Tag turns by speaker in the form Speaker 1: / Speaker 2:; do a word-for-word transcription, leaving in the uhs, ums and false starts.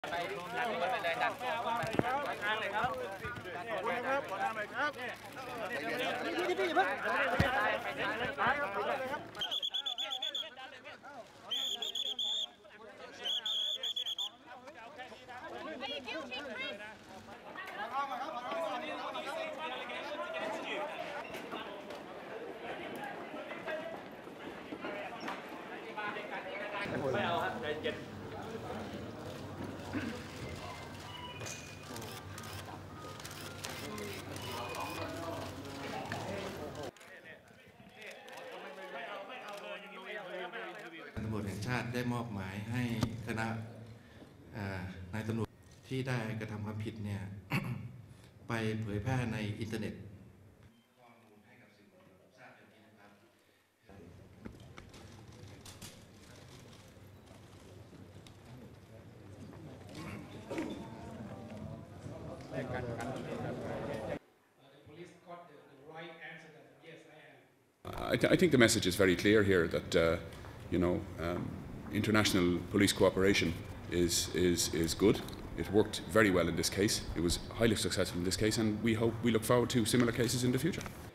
Speaker 1: ไปดันไปเลยดันไปข้างเลยครับขอบคุณครับขอทางหน่อยครับนี่นี่พี่อย่าเพิ่งไม่เอาครับใจเย็น
Speaker 2: ตำรวจแห่งชาติได้มอบหมายให้คณะนายตำรวจที่ได้กระทำความผิดเนี่ย ไปเผยแพร่ในอินเทอร์เน็ตข้อมูลให้กับสื่อมวลชนทราบอย่างนี้นะครับ
Speaker 3: แลกกันกัน
Speaker 4: I, th I think the message is very clear here that uh, you know um, international police cooperation is, is, is good. It worked very well in this case. It was highly successful in this case, and we hope we look forward to similar cases in the future.